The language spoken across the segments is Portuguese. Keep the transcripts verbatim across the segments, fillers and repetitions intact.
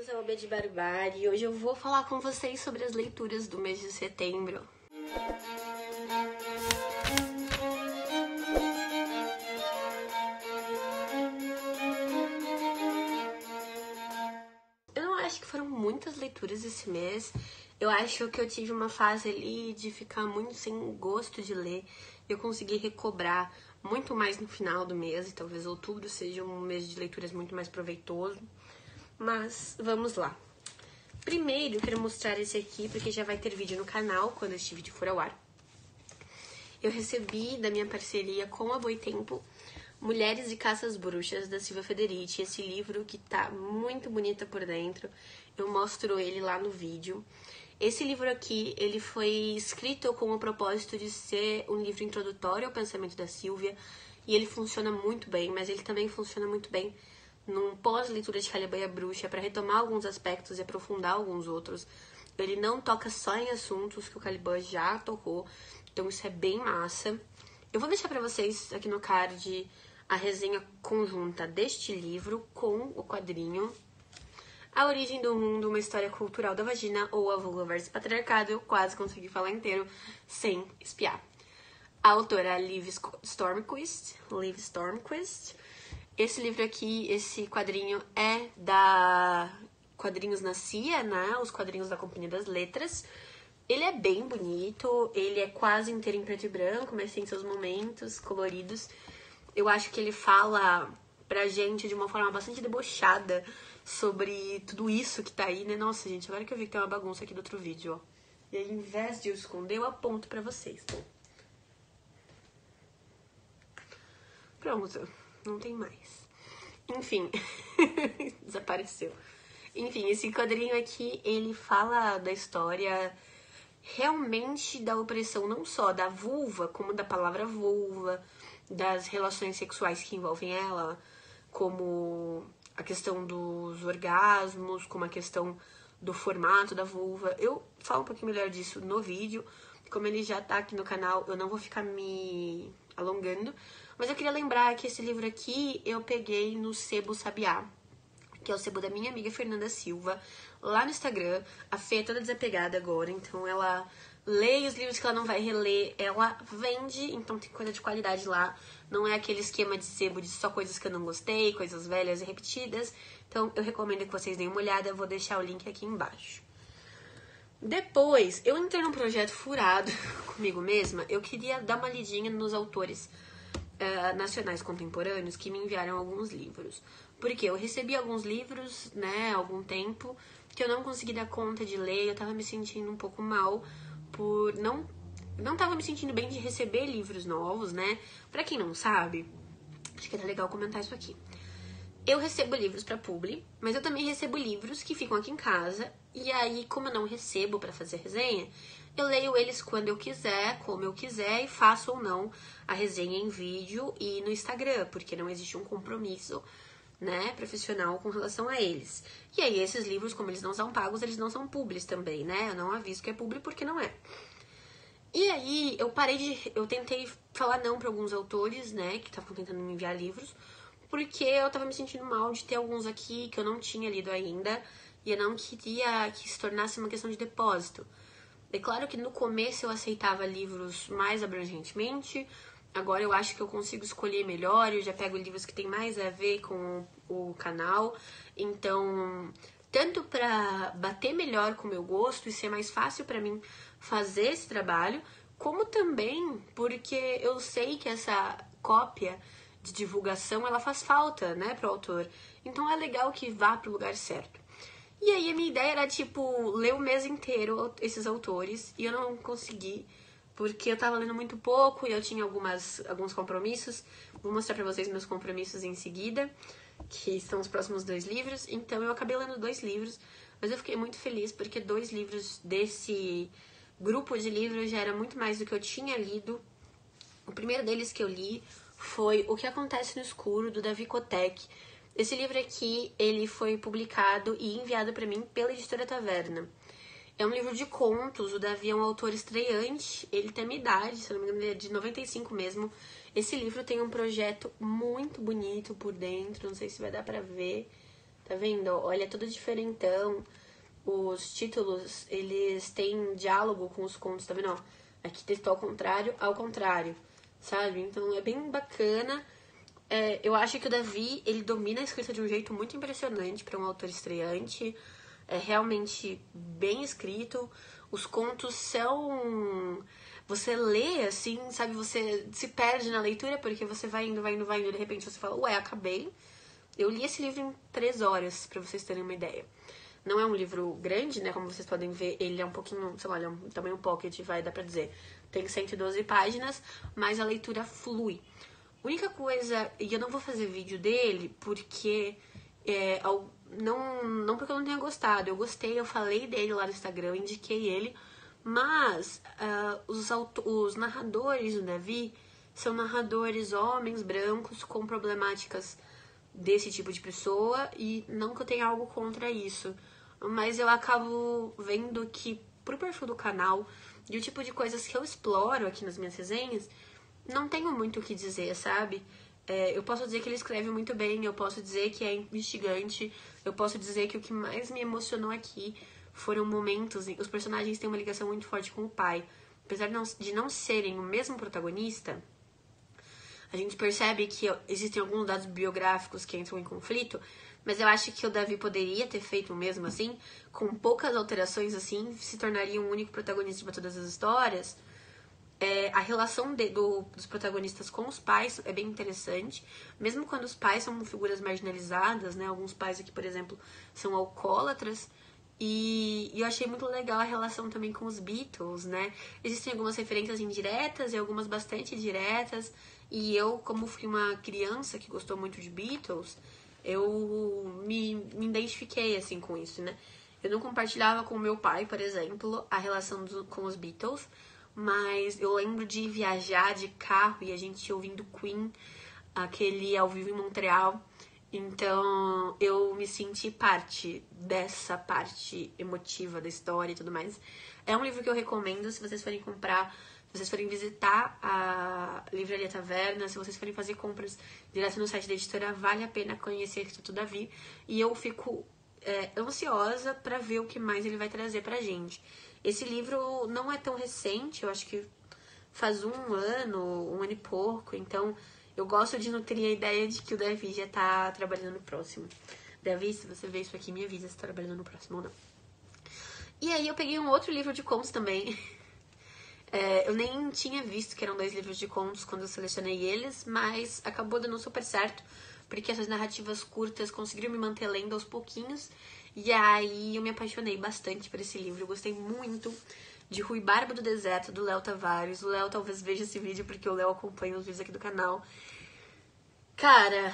bem-vindos ao B de Barbárie. E hoje eu vou falar com vocês sobre as leituras do mês de setembro. Eu não acho que foram muitas leituras esse mês. Eu acho que eu tive uma fase ali de ficar muito sem gosto de ler. Eu consegui recobrar muito mais no final do mês, e talvez outubro seja um mês de leituras muito mais proveitoso. Mas vamos lá. Primeiro eu quero mostrar esse aqui, porque já vai ter vídeo no canal quando este vídeo for ao ar. Eu recebi da minha parceria com a Boitempo Mulheres e Caças Bruxas, da Silvia Federici, esse livro que tá muito bonita por dentro. Eu mostro ele lá no vídeo. Esse livro aqui, ele foi escrito com o propósito de ser um livro introdutório ao pensamento da Silvia, e ele funciona muito bem, mas ele também funciona muito bem num pós-leitura de Caliban Bruxa, para retomar alguns aspectos e aprofundar alguns outros. Ele não toca só em assuntos que o Caliban já tocou, então isso é bem massa. Eu vou deixar para vocês aqui no card a resenha conjunta deste livro com o quadrinho A Origem do Mundo, uma história cultural da vagina, ou A Vulva versus Patriarcado. Eu quase consegui falar inteiro sem espiar. A autora é Liv Stormquist. Liv Stormquist. Esse livro aqui, esse quadrinho é da Quadrinhos na Cia, né? Os quadrinhos da Companhia das Letras. Ele é bem bonito, ele é quase inteiro em preto e branco, mas tem seus momentos coloridos. Eu acho que ele fala pra gente de uma forma bastante debochada sobre tudo isso que tá aí, né? Nossa, gente, agora que eu vi que tem uma bagunça aqui do outro vídeo, ó. E aí, ao invés de eu esconder, eu aponto pra vocês. Pronto, não tem mais. Enfim, desapareceu. Enfim, esse quadrinho aqui, ele fala da história realmente da opressão, não só da vulva, como da palavra vulva, das relações sexuais que envolvem ela, como a questão dos orgasmos, como a questão do formato da vulva. Eu falo um pouquinho melhor disso no vídeo, como ele já tá aqui no canal, eu não vou ficar me alongando, mas eu queria lembrar que esse livro aqui eu peguei no Sebo Sabiá, que é o sebo da minha amiga Fernanda Silva, lá no Instagram. A Fê é toda desapegada agora, então ela lê os livros que ela não vai reler, ela vende, então tem coisa de qualidade lá. Não é aquele esquema de sebo de só coisas que eu não gostei, coisas velhas e repetidas. Então eu recomendo que vocês deem uma olhada, eu vou deixar o link aqui embaixo. Depois, eu entrei num projeto furado comigo mesma, eu queria dar uma lidinha nos autores uh, nacionais contemporâneos que me enviaram alguns livros. Porque eu recebi alguns livros, né, há algum tempo, que eu não consegui dar conta de ler, eu tava me sentindo um pouco mal por não... Não tava me sentindo bem de receber livros novos, né? Pra quem não sabe, acho que é legal comentar isso aqui. Eu recebo livros pra publi, mas eu também recebo livros que ficam aqui em casa, e aí, como eu não recebo pra fazer resenha, eu leio eles quando eu quiser, como eu quiser, e faço ou não a resenha em vídeo e no Instagram, porque não existe um compromisso, né, profissional com relação a eles. E aí, esses livros, como eles não são pagos, eles não são publis também, né? Eu não aviso que é publi porque não é. E aí, eu parei de... Eu tentei falar não pra alguns autores, né, que estavam tentando me enviar livros, porque eu tava me sentindo mal de ter alguns aqui que eu não tinha lido ainda, e eu não queria que se tornasse uma questão de depósito. É claro que no começo eu aceitava livros mais abrangentemente, agora eu acho que eu consigo escolher melhor, eu já pego livros que tem mais a ver com o canal, então, tanto pra bater melhor com o meu gosto e ser mais fácil pra mim fazer esse trabalho, como também porque eu sei que essa cópia de divulgação, ela faz falta, né, pro autor. Então é legal que vá pro lugar certo. E aí a minha ideia era, tipo, ler o mês inteiro esses autores, e eu não consegui, porque eu tava lendo muito pouco e eu tinha algumas, alguns compromissos. Vou mostrar pra vocês meus compromissos em seguida, que são os próximos dois livros. Então eu acabei lendo dois livros, mas eu fiquei muito feliz, porque dois livros desse grupo de livros já era muito mais do que eu tinha lido. O primeiro deles que eu li foi O que Acontece no Escuro, do Davi Kotek. Esse livro aqui, ele foi publicado e enviado para mim pela Editora Taverna. É um livro de contos, o Davi é um autor estreante, ele tem a minha idade, se não me engano, ele é de noventa e cinco mesmo. Esse livro tem um projeto muito bonito por dentro, não sei se vai dar pra ver. Tá vendo? Olha, é tudo diferentão. Os títulos, eles têm diálogo com os contos, tá vendo? Ó, aqui texto ao contrário, ao contrário, sabe? Então é bem bacana. É, eu acho que o Davi, ele domina a escrita de um jeito muito impressionante para um autor estreante. É realmente bem escrito. Os contos são... Você lê, assim, sabe? Você se perde na leitura porque você vai indo, vai indo, vai indo. De repente você fala, ué, acabei. Eu li esse livro em três horas, pra vocês terem uma ideia. Não é um livro grande, né? Como vocês podem ver, ele é um pouquinho, sei lá, ele é um tamanho pocket, vai dar pra dizer. Tem cento e doze páginas, mas a leitura flui. Única coisa, e eu não vou fazer vídeo dele porque... É, não, não porque eu não tenha gostado. Eu gostei, eu falei dele lá no Instagram, eu indiquei ele. Mas uh, os, os narradores do Davi são narradores homens brancos com problemáticas desse tipo de pessoa, e não que eu tenha algo contra isso, mas eu acabo vendo que pro perfil do canal e o tipo de coisas que eu exploro aqui nas minhas resenhas, não tenho muito o que dizer, sabe? É, eu posso dizer que ele escreve muito bem, eu posso dizer que é instigante, eu posso dizer que o que mais me emocionou aqui foram momentos em que os personagens têm uma ligação muito forte com o pai. Apesar de não, de não serem o mesmo protagonista, a gente percebe que existem alguns dados biográficos que entram em conflito, mas eu acho que o Davi poderia ter feito o mesmo assim, com poucas alterações assim, se tornaria um único protagonista de todas as histórias. É, a relação de, do, dos protagonistas com os pais é bem interessante, mesmo quando os pais são figuras marginalizadas, né? Alguns pais aqui, por exemplo, são alcoólatras, e, e eu achei muito legal a relação também com os Beatles, né? Existem algumas referências indiretas e algumas bastante diretas, e eu, como fui uma criança que gostou muito de Beatles, eu me, me identifiquei, assim, com isso, né? Eu não compartilhava com o meu pai, por exemplo, a relação do, com os Beatles, mas eu lembro de viajar de carro e a gente ouvindo Queen, aquele ao vivo em Montreal. Então eu me senti parte dessa parte emotiva da história e tudo mais. É um livro que eu recomendo se vocês forem comprar, se vocês forem visitar a Livraria Taverna, se vocês forem fazer compras direto no site da editora, vale a pena conhecer o Instituto Davi. E eu fico é, ansiosa pra ver o que mais ele vai trazer pra gente. Esse livro não é tão recente, eu acho que faz um ano, um ano e pouco, então eu gosto de nutrir a ideia de que o Davi já tá trabalhando no próximo. Davi, se você vê isso aqui, me avisa se tá trabalhando no próximo ou não. E aí eu peguei um outro livro de contos também. É, eu nem tinha visto que eram dois livros de contos quando eu selecionei eles, mas acabou dando super certo, porque essas narrativas curtas conseguiram me manter lendo aos pouquinhos. E aí eu me apaixonei bastante por esse livro. Eu gostei muito de Ruibarba do Deserto, do Léo Tavares. O Léo talvez veja esse vídeo porque o Léo acompanha os vídeos aqui do canal. Cara,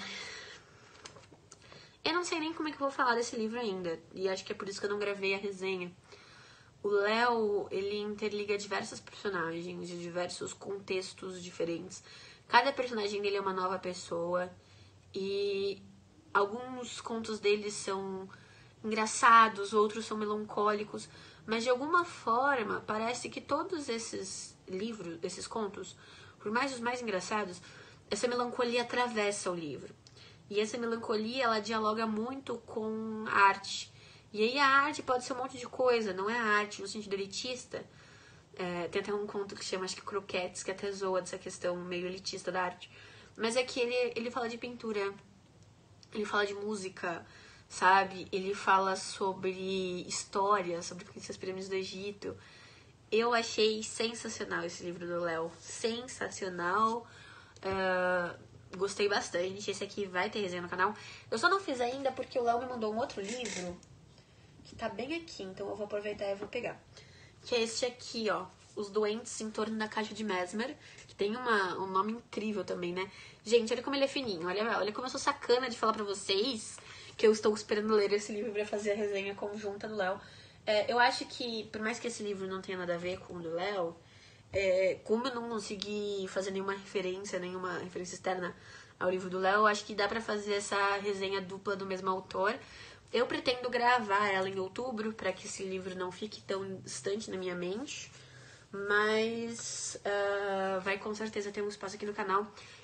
eu não sei nem como é que eu vou falar desse livro ainda. E acho que é por isso que eu não gravei a resenha. O Léo, ele interliga diversos personagens de diversos contextos diferentes. Cada personagem dele é uma nova pessoa. E alguns contos dele são engraçados, outros são melancólicos, mas de alguma forma parece que todos esses livros, esses contos, por mais os mais engraçados, essa melancolia atravessa o livro. E essa melancolia, ela dialoga muito com a arte. E aí a arte pode ser um monte de coisa, não é a arte no sentido elitista. É, tem até um conto que chama, acho que Croquetes, que até zoa dessa questão meio elitista da arte. Mas é que ele, ele fala de pintura, ele fala de música, sabe? Ele fala sobre história, sobre as pirâmides do Egito. Eu achei sensacional esse livro do Léo. Sensacional. Uh, gostei bastante. Esse aqui vai ter resenha no canal. Eu só não fiz ainda porque o Léo me mandou um outro livro que tá bem aqui, então eu vou aproveitar e vou pegar. Que é esse aqui, ó. Os Doentes em Torno da Caixa de Mesmer. Que tem uma, um nome incrível também, né? Gente, olha como ele é fininho. Olha, olha como eu sou sacana de falar pra vocês que eu estou esperando ler esse livro pra fazer a resenha conjunta do Léo. É, eu acho que, por mais que esse livro não tenha nada a ver com o do Léo, é, como eu não consegui fazer nenhuma referência, nenhuma referência externa ao livro do Léo, acho que dá pra fazer essa resenha dupla do mesmo autor. Eu pretendo gravar ela em outubro, pra que esse livro não fique tão distante na minha mente. Mas uh, vai com certeza ter um espaço aqui no canal.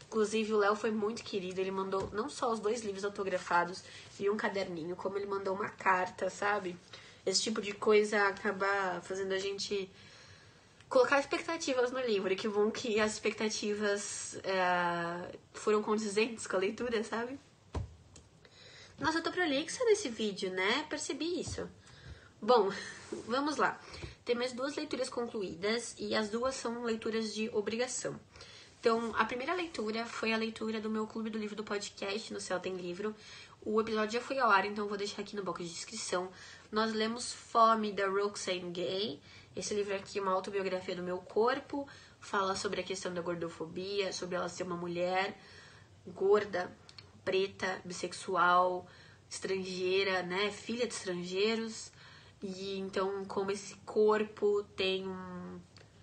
Inclusive, o Léo foi muito querido. Ele mandou não só os dois livros autografados e um caderninho, como ele mandou uma carta, sabe? Esse tipo de coisa acaba fazendo a gente colocar expectativas no livro. E que bom que as expectativas é, foram condizentes com a leitura, sabe? Nossa, eu tô prolixa nesse vídeo, né? Percebi isso. Bom, vamos lá. Tem mais duas leituras concluídas e as duas são leituras de obrigação. Então, a primeira leitura foi a leitura do meu Clube do Livro do podcast, no Céu Tem Livro. O episódio já foi ao ar, então eu vou deixar aqui no box de descrição. Nós lemos Fome, da Roxane Gay. Esse livro aqui é uma autobiografia do meu corpo. Fala sobre a questão da gordofobia, sobre ela ser uma mulher gorda, preta, bissexual, estrangeira, né? Filha de estrangeiros. E então, como esse corpo tem um...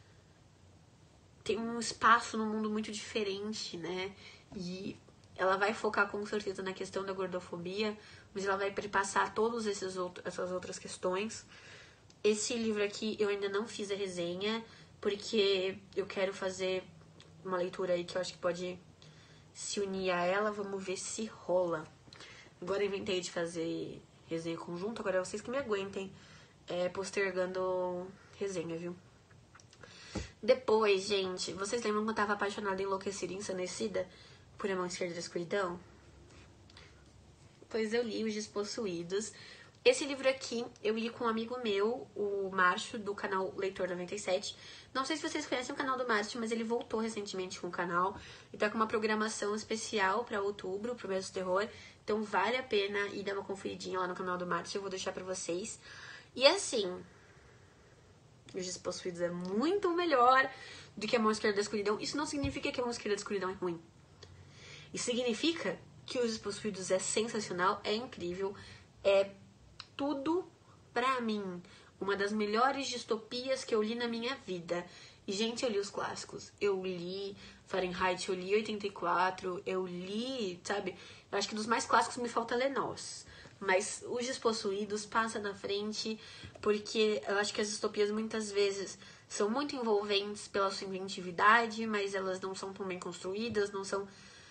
tem um espaço no mundo muito diferente, né? E ela vai focar com certeza na questão da gordofobia, mas ela vai perpassar todas essas outras questões. Esse livro aqui eu ainda não fiz a resenha, porque eu quero fazer uma leitura aí que eu acho que pode se unir a ela. Vamos ver se rola. Agora eu inventei de fazer resenha conjunta, agora é vocês que me aguentem é, postergando resenha, viu? Depois, gente, vocês lembram que eu tava apaixonada, enlouquecida, ensandecida por A Mão Esquerda da Escuridão? Pois eu li Os Despossuídos. Esse livro aqui eu li com um amigo meu, o Márcio, do canal Leitor noventa e sete. Não sei se vocês conhecem o canal do Márcio, mas ele voltou recentemente com o canal e tá com uma programação especial pra outubro, pro mês do terror. Então vale a pena ir dar uma conferidinha lá no canal do Márcio, eu vou deixar pra vocês. E assim, Os Despossuídos é muito melhor do que A Mão Esquerda da Escuridão. Isso não significa que A Mão Esquerda da Escuridão é ruim. Isso significa que Os Despossuídos é sensacional, é incrível, é tudo pra mim. Uma das melhores distopias que eu li na minha vida. E, gente, eu li os clássicos. Eu li Fahrenheit, eu li oitenta e quatro, eu li, sabe? Eu acho que dos mais clássicos me falta ler Nós. Mas Os Despossuídos passa na frente, porque eu acho que as distopias muitas vezes são muito envolventes pela sua inventividade, mas elas não são tão bem construídas, não são...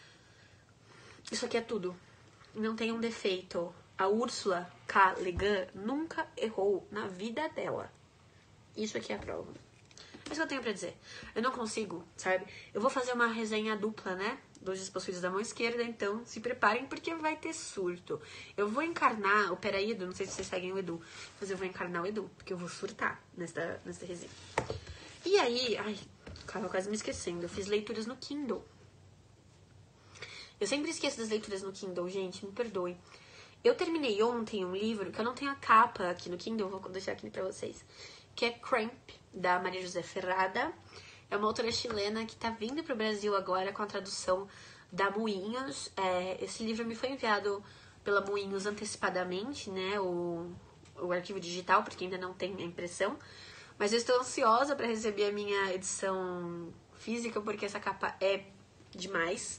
Isso aqui é tudo. Não tem um defeito. A Ursula K. Le Guin nunca errou na vida dela. Isso aqui é a prova. É isso que eu tenho pra dizer. Eu não consigo, sabe? Eu vou fazer uma resenha dupla, né? Dos Despossuídos da Mão Esquerda, então se preparem porque vai ter surto. Eu vou encarnar o Peraí, Edu, não sei se vocês seguem o Edu, mas eu vou encarnar o Edu, porque eu vou surtar nessa, nessa resenha. E aí, ai, tava quase me esquecendo, eu fiz leituras no Kindle. Eu sempre esqueço das leituras no Kindle, gente, me perdoe. Eu terminei ontem um livro, que eu não tenho a capa aqui no Kindle, vou deixar aqui pra vocês, que é Cramp, da Maria José Ferrada. É uma autora chilena que tá vindo pro Brasil agora com a tradução da Moinhos. É, esse livro me foi enviado pela Moinhos antecipadamente, né, o, o arquivo digital, porque ainda não tem a impressão. Mas eu estou ansiosa para receber a minha edição física, porque essa capa é demais.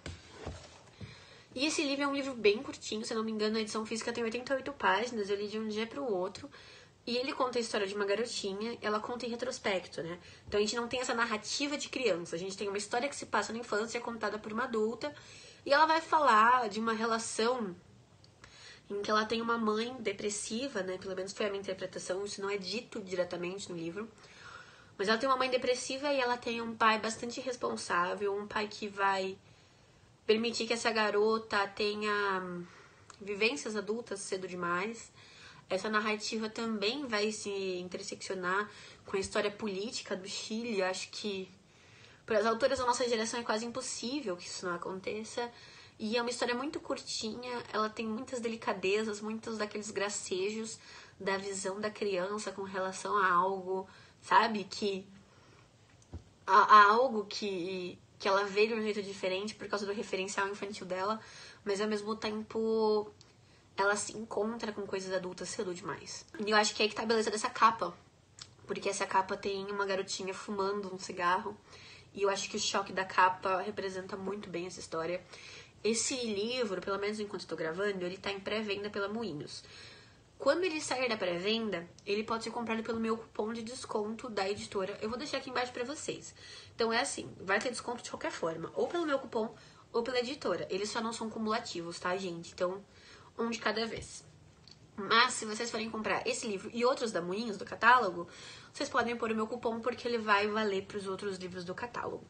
E esse livro é um livro bem curtinho, se eu não me engano, a edição física tem oitenta e oito páginas, eu li de um dia pro outro. E ele conta a história de uma garotinha, ela conta em retrospecto, né? Então a gente não tem essa narrativa de criança, a gente tem uma história que se passa na infância, contada por uma adulta, e ela vai falar de uma relação em que ela tem uma mãe depressiva, né? Pelo menos foi a minha interpretação, isso não é dito diretamente no livro. Mas ela tem uma mãe depressiva e ela tem um pai bastante responsável, um pai que vai permitir que essa garota tenha vivências adultas cedo demais. Essa narrativa também vai se interseccionar com a história política do Chile. Acho que para as autoras da nossa geração é quase impossível que isso não aconteça. E é uma história muito curtinha, ela tem muitas delicadezas, muitos daqueles gracejos da visão da criança com relação a algo, sabe? Que a, a algo que, que ela vê de um jeito diferente por causa do referencial infantil dela, mas ao mesmo tempo ela se encontra com coisas adultas cedo demais. E eu acho que é aí que tá a beleza dessa capa, porque essa capa tem uma garotinha fumando um cigarro, e eu acho que o choque da capa representa muito bem essa história. Esse livro, pelo menos enquanto estou gravando, ele tá em pré-venda pela Moinhos. Quando ele sair da pré-venda, ele pode ser comprado pelo meu cupom de desconto da editora. Eu vou deixar aqui embaixo pra vocês. Então é assim, vai ter desconto de qualquer forma, ou pelo meu cupom, ou pela editora. Eles só não são cumulativos, tá, gente? Então, um de cada vez. Mas, se vocês forem comprar esse livro e outros da Moinhos, do catálogo, vocês podem pôr o meu cupom, porque ele vai valer pros outros livros do catálogo.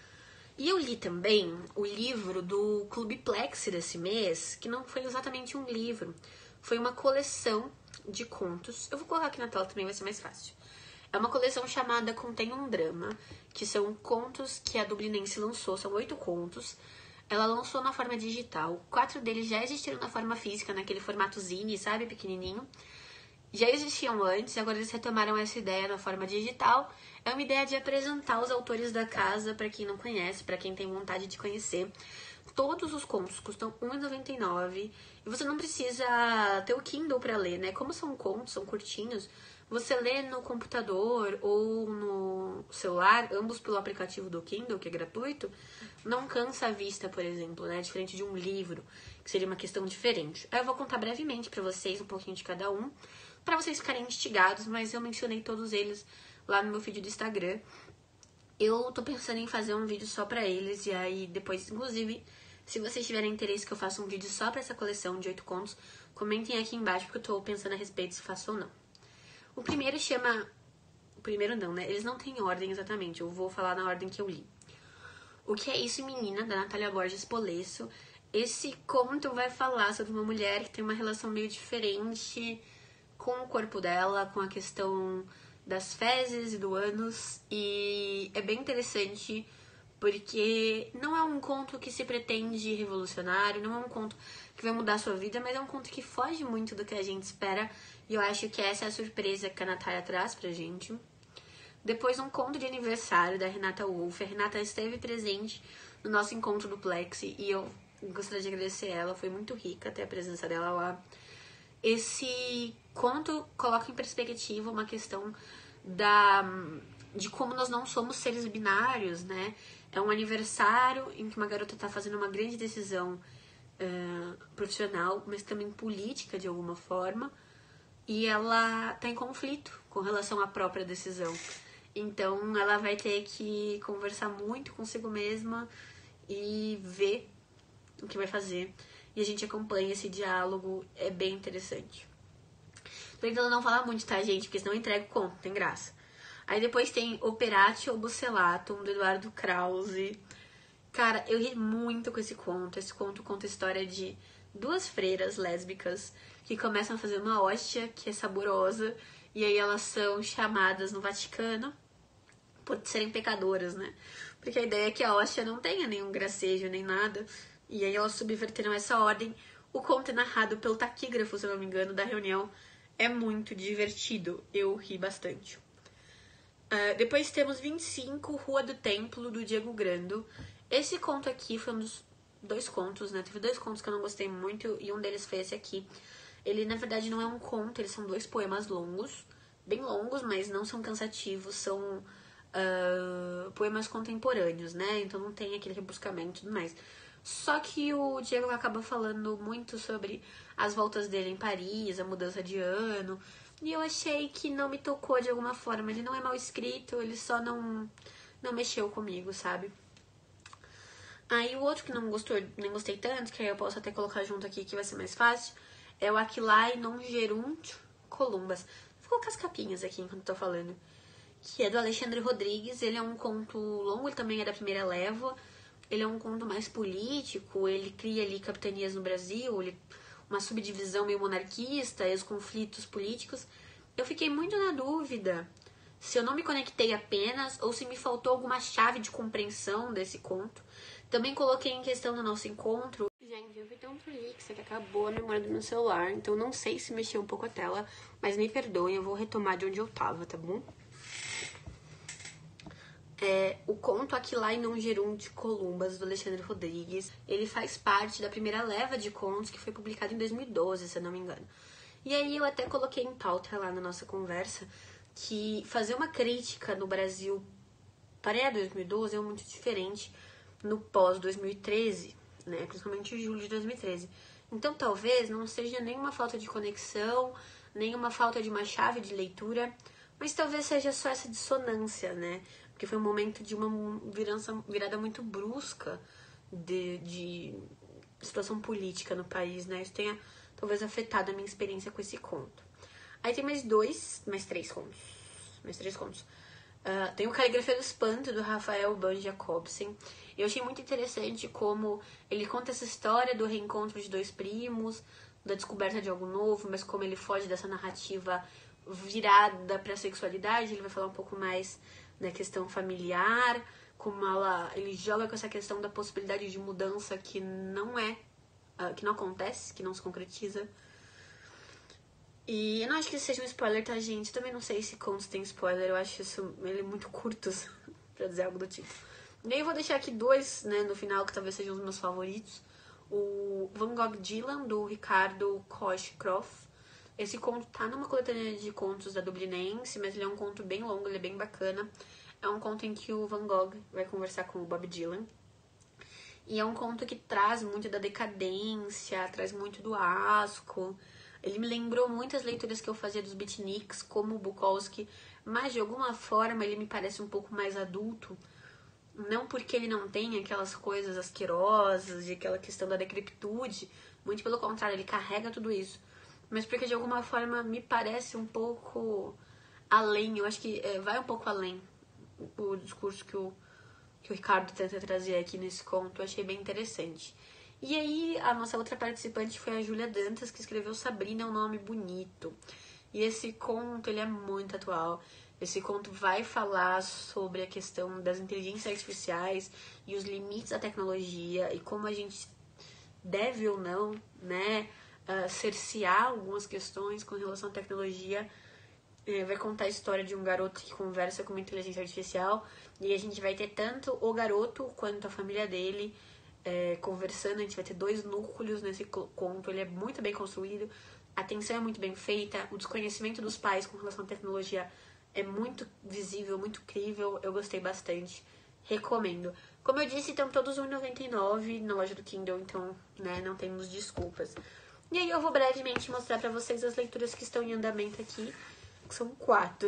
E eu li também o livro do Clube Plexi desse mês, que não foi exatamente um livro, foi uma coleção de contos. Eu vou colocar aqui na tela também, vai ser mais fácil. É uma coleção chamada Contém um Drama, que são contos que a Dublinense lançou, são oito contos. Ela lançou na forma digital, quatro deles já existiram na forma física, naquele formato zine, sabe, pequenininho. Já existiam antes, agora eles retomaram essa ideia na forma digital. É uma ideia de apresentar os autores da casa para quem não conhece, para quem tem vontade de conhecer. Todos os contos custam um real e noventa e nove centavos e você não precisa ter o Kindle para ler, né? Como são contos, são curtinhos, você lê no computador ou no celular, ambos pelo aplicativo do Kindle, que é gratuito, não cansa a vista, por exemplo, né? Diferente de um livro, que seria uma questão diferente. Aí eu vou contar brevemente para vocês um pouquinho de cada um, para vocês ficarem instigados, mas eu mencionei todos eles lá no meu feed do Instagram. Eu tô pensando em fazer um vídeo só pra eles, e aí depois, inclusive, se vocês tiverem interesse que eu faça um vídeo só pra essa coleção de oito contos, comentem aqui embaixo, porque eu tô pensando a respeito se faço ou não. O primeiro chama... O primeiro não, né? Eles não têm ordem exatamente, eu vou falar na ordem que eu li. O Que É Isso, Menina, da Natália Borges Polesso. Esse conto vai falar sobre uma mulher que tem uma relação meio diferente com o corpo dela, com a questão das fezes e do ânus, e é bem interessante porque não é um conto que se pretende revolucionário, não é um conto que vai mudar a sua vida, mas é um conto que foge muito do que a gente espera, e eu acho que essa é a surpresa que a Natália traz pra gente. Depois, um conto de aniversário da Renata Wolff. A Renata esteve presente no nosso encontro do Plexi e eu gostaria de agradecer ela, foi muito rica até a presença dela lá. Esse conto coloca em perspectiva uma questão da, de como nós não somos seres binários, né? É um aniversário em que uma garota está fazendo uma grande decisão uh, profissional, mas também política de alguma forma, e ela está em conflito com relação à própria decisão. Então ela vai ter que conversar muito consigo mesma e ver o que vai fazer. E a gente acompanha esse diálogo, é bem interessante. Tô tentando não falar muito, tá, gente? Porque senão eu entrego o conto, tem graça. Aí depois tem Operatio Bucellatum, do Eduardo Krause. Cara, eu ri muito com esse conto. Esse conto conta a história de duas freiras lésbicas que começam a fazer uma hóstia que é saborosa. E aí elas são chamadas no Vaticano por serem pecadoras, né? Porque a ideia é que a hóstia não tenha nenhum gracejo, nem nada. E aí elas subverteram essa ordem. O conto é narrado pelo taquígrafo, se eu não me engano, da reunião. É muito divertido. Eu ri bastante. Uh, depois temos vinte e cinco, Rua do Templo, do Diego Grando. Esse conto aqui foi um dos dois contos, né? Teve dois contos que eu não gostei muito e um deles foi esse aqui. Ele, na verdade, não é um conto, eles são dois poemas longos. Bem longos, mas não são cansativos. São uh, poemas contemporâneos, né? Então não tem aquele rebuscamento e tudo mais. Só que o Diego acaba falando muito sobre as voltas dele em Paris, a mudança de ano. E eu achei que não me tocou de alguma forma. Ele não é mal escrito, ele só não, não mexeu comigo, sabe? Aí o outro que não gostou, nem gostei tanto, que aí eu posso até colocar junto aqui que vai ser mais fácil, é o Aquilae non gerunt columbas. Vou colocar as capinhas aqui enquanto tô falando. Que é do Alexandre Rodrigues. Ele é um conto longo, ele também é da primeira leva. Ele é um conto mais político, ele cria ali capitanias no Brasil, ele, uma subdivisão meio monarquista e os conflitos políticos. Eu fiquei muito na dúvida se eu não me conectei apenas ou se me faltou alguma chave de compreensão desse conto. Também coloquei em questão no nosso encontro. Gente, eu vi tão prolixo que acabou a memória do meu celular, então não sei se mexeu um pouco a tela, mas me perdoem, eu vou retomar de onde eu tava, tá bom? É, o conto Aquilae non gerunt columbas, do Alexandre Rodrigues. Ele faz parte da primeira leva de contos que foi publicado em dois mil e doze, se eu não me engano. E aí eu até coloquei em pauta lá na nossa conversa que fazer uma crítica no Brasil pré-dois mil e doze é muito diferente no pós-dois mil e treze, né? Principalmente em julho de dois mil e treze. Então talvez não seja nenhuma falta de conexão, nenhuma falta de uma chave de leitura, mas talvez seja só essa dissonância, né? Porque foi um momento de uma virança, virada muito brusca de, de situação política no país, né? Isso tenha talvez afetado a minha experiência com esse conto. Aí tem mais dois, mais três contos. Mais três contos. Uh, tem o Caligrafia do Espanto, do Rafael Ban Jacobsen. Eu achei muito interessante como ele conta essa história do reencontro de dois primos, da descoberta de algo novo, mas como ele foge dessa narrativa virada para a sexualidade. Ele vai falar um pouco mais da questão familiar, como ela, ele joga com essa questão da possibilidade de mudança que não é, uh, que não acontece, que não se concretiza. E eu não acho que isso seja um spoiler, tá, gente? Eu também não sei se contos tem spoiler, eu acho isso, ele é muito curto, pra dizer algo do tipo. E aí eu vou deixar aqui dois, né, no final, que talvez sejam os meus favoritos. O Van Gogh Dylan, do Ricardo Koshcroft. Esse conto tá numa coletânea de contos da Dublinense, mas ele é um conto bem longo, ele é bem bacana. É um conto em que o Van Gogh vai conversar com o Bob Dylan. E é um conto que traz muito da decadência, traz muito do asco. Ele me lembrou muitas leituras que eu fazia dos beatniks, como o Bukowski, mas de alguma forma ele me parece um pouco mais adulto. Não porque ele não tem aquelas coisas asquerosas, de aquela questão da decrepitude, muito pelo contrário, ele carrega tudo isso. Mas porque de alguma forma me parece um pouco além, eu acho que é, vai um pouco além o discurso que o, que o Ricardo tenta trazer aqui nesse conto, eu achei bem interessante. E aí, a nossa outra participante foi a Júlia Dantas, que escreveu Sabrina é um Nome Bonito. E esse conto, ele é muito atual. Esse conto vai falar sobre a questão das inteligências artificiais e os limites da tecnologia e como a gente deve ou não, né, uh, cercear algumas questões com relação à tecnologia. É, vai contar a história de um garoto que conversa com uma inteligência artificial e a gente vai ter tanto o garoto quanto a família dele É, conversando. A gente vai ter dois núcleos nesse conto, ele é muito bem construído, a tensão é muito bem feita, o desconhecimento dos pais com relação à tecnologia é muito visível, muito crível, eu gostei bastante, recomendo. Como eu disse, estão todos um real e noventa e nove centavos na loja do Kindle, então, né, não temos desculpas. E aí eu vou brevemente mostrar pra vocês as leituras que estão em andamento aqui, que são quatro.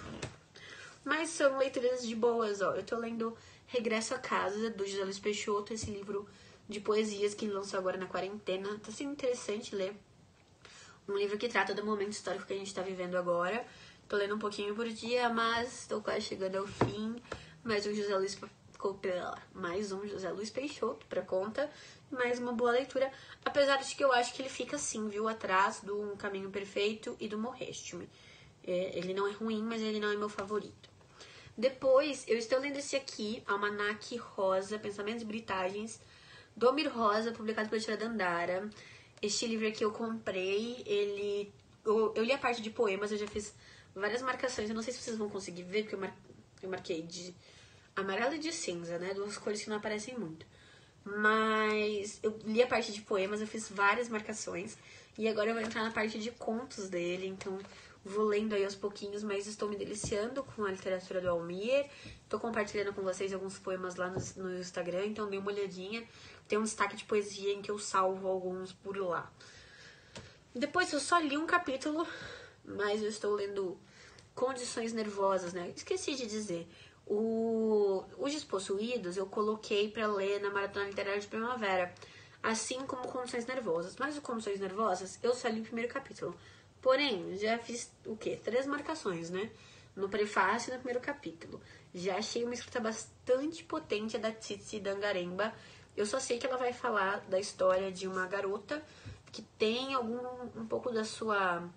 Mas são leituras de boas, ó. Eu tô lendo Regresso a Casa, do José Luiz Peixoto, esse livro de poesias que ele lançou agora na quarentena. Tá sendo interessante ler. Um livro que trata do momento histórico que a gente tá vivendo agora. Tô lendo um pouquinho por dia, mas tô quase chegando ao fim. Mais um José Luiz, mais um José Luiz Peixoto pra conta. Mais uma boa leitura. Apesar de que eu acho que ele fica assim, viu? Atrás do Um Caminho Perfeito e do Morreste-me. É, ele não é ruim, mas ele não é meu favorito. Depois, eu estou lendo esse aqui, Almanac Rosa, Pensamentos e Britagens, do Omir Rosa, publicado pela editora Dandara. Este livro aqui eu comprei, ele... Eu, eu li a parte de poemas, eu já fiz várias marcações, eu não sei se vocês vão conseguir ver, porque eu, mar... eu marquei de amarelo e de cinza, né? Duas cores que não aparecem muito. Mas eu li a parte de poemas, eu fiz várias marcações, e agora eu vou entrar na parte de contos dele, então... Vou lendo aí aos pouquinhos, mas estou me deliciando com a literatura do Almir. Estou compartilhando com vocês alguns poemas lá no, no Instagram, então dê uma olhadinha. Tem um destaque de poesia em que eu salvo alguns por lá. Depois eu só li um capítulo, mas eu estou lendo Condições Nervosas, né? Esqueci de dizer. O, Os Despossuídos eu coloquei para ler na Maratona Literária de Primavera, assim como Condições Nervosas. Mas o Condições Nervosas eu só li o primeiro capítulo. Porém, já fiz o quê? Três marcações, né? No prefácio e no primeiro capítulo. Já achei uma escrita bastante potente da Tsitsi Dangaremba. Eu só sei que ela vai falar da história de uma garota que tem algum um pouco da sua...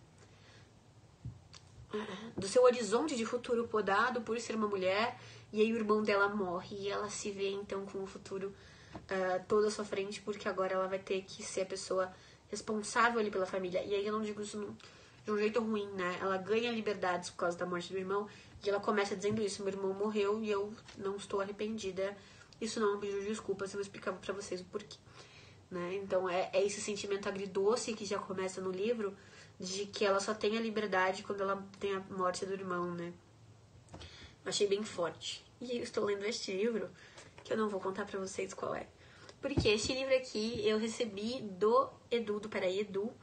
do seu horizonte de futuro podado por ser uma mulher. E aí o irmão dela morre e ela se vê então com o futuro uh, todo à sua frente, porque agora ela vai ter que ser a pessoa... responsável ali pela família. E aí eu não digo isso de um jeito ruim, né? Ela ganha liberdades por causa da morte do irmão. E ela começa dizendo isso: meu irmão morreu e eu não estou arrependida. Isso não é um pedido de desculpas, eu vou explicar pra vocês o porquê, né? Então é, é esse sentimento agridoce que já começa no livro, de que ela só tem a liberdade quando ela tem a morte do irmão, né? Achei bem forte. E eu estou lendo este livro, que eu não vou contar pra vocês qual é. Porque este livro aqui eu recebi do Edu, do Peraí Edu,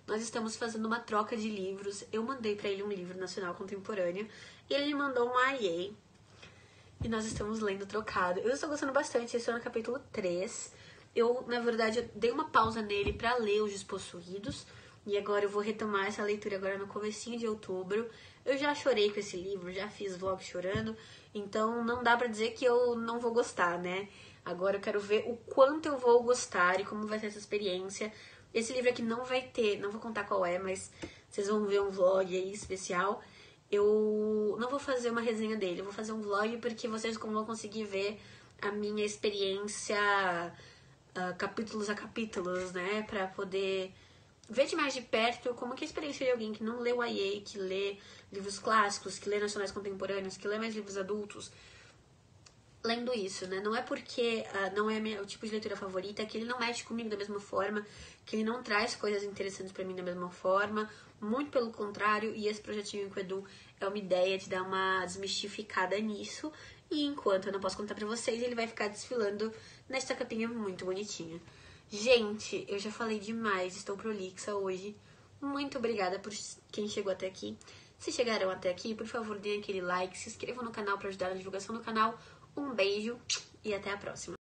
nós estamos fazendo uma troca de livros. Eu mandei pra ele um livro nacional contemporâneo e ele me mandou um I A. E nós estamos lendo trocado. Eu estou gostando bastante, esse é no capítulo três. Eu, na verdade, eu dei uma pausa nele pra ler Os Despossuídos. E agora eu vou retomar essa leitura agora no comecinho de outubro. Eu já chorei com esse livro, já fiz vlog chorando. Então não dá pra dizer que eu não vou gostar, né? Agora eu quero ver o quanto eu vou gostar e como vai ser essa experiência. Esse livro aqui não vai ter, não vou contar qual é, mas vocês vão ver um vlog aí especial. Eu não vou fazer uma resenha dele, eu vou fazer um vlog porque vocês vão conseguir ver a minha experiência uh, capítulos a capítulos, né? Pra poder ver de mais de perto como que é a experiência de alguém que não lê o I A, que lê livros clássicos, que lê nacionais contemporâneos, que lê mais livros adultos, lendo isso, né? Não é porque uh, não é meu, o tipo de leitura favorita, que ele não mexe comigo da mesma forma, que ele não traz coisas interessantes pra mim da mesma forma, muito pelo contrário, e esse projetinho com o Edu é uma ideia de dar uma desmistificada nisso, e enquanto eu não posso contar pra vocês, ele vai ficar desfilando nessa capinha muito bonitinha. Gente, eu já falei demais, estou prolixa hoje. Muito obrigada por quem chegou até aqui. Se chegaram até aqui, por favor, deem aquele like, se inscrevam no canal para ajudar na divulgação do canal. Um beijo e até a próxima.